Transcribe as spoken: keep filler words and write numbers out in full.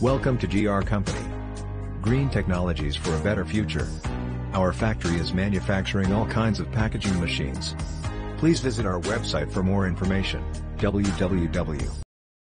Welcome to G R Company. Green technologies for a better future. Our factory is manufacturing all kinds of packaging machines. Please visit our website for more information, w w w